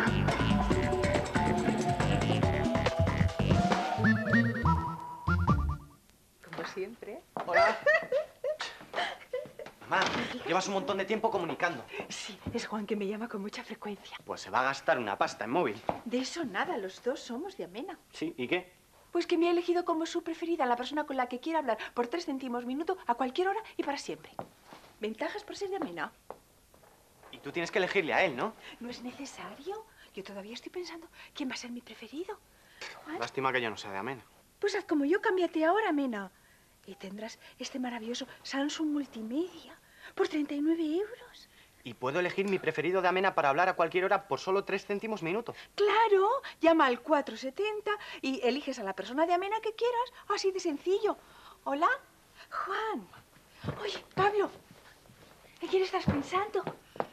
Como siempre. Hola. Mamá, llevas un montón de tiempo comunicando. Sí, es Juan que me llama con mucha frecuencia. Pues se va a gastar una pasta en móvil. De eso nada, los dos somos de Amena. Sí, ¿y qué? Pues que me ha elegido como su preferida, la persona con la que quiera hablar por 3 céntimos minuto, a cualquier hora y para siempre. Ventajas por ser de Amena. Y tú tienes que elegirle a él, ¿no? No es necesario. Yo todavía estoy pensando quién va a ser mi preferido. Juan, Lástima que yo no sea de Amena. pues haz como yo, cámbiate ahora, Amena. Y tendrás este maravilloso Samsung Multimedia por 39 euros. ¿Y puedo elegir mi preferido de Amena para hablar a cualquier hora por solo 3 céntimos minuto? Claro, llama al 470 y eliges a la persona de Amena que quieras. Así de sencillo. Hola, Juan. Oye, Pablo, ¿en quién estás pensando?